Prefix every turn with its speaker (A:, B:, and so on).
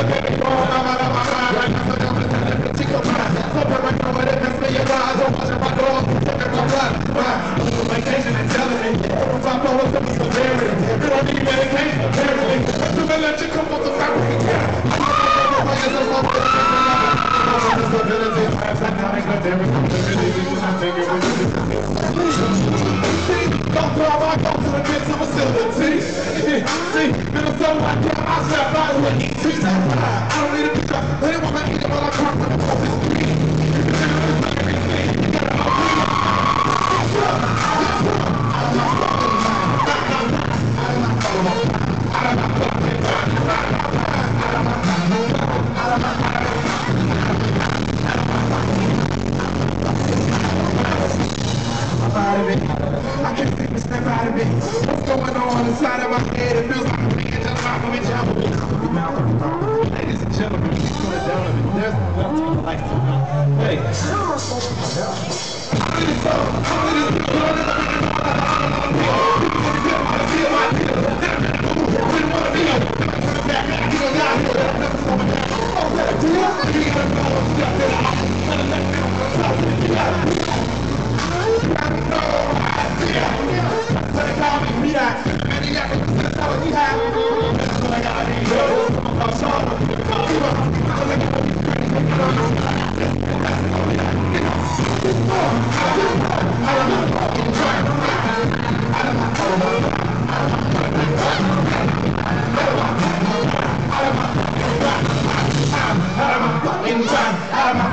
A: Vacation and telling me, if I know what's up with severity, you don't need medication, apparently. But you may let you come with the fabric. Don't throw my go to the mental facility. See, Minnesota, I slap out with ET. I don't need a picture. They want to eat it while I come from the office. I can't take a step out of it. What's going on inside of my head? It feels like I'm being just off of each other. Ladies and gentlemen, please put it down a bit. There's no left to the life to me. Hey. I'm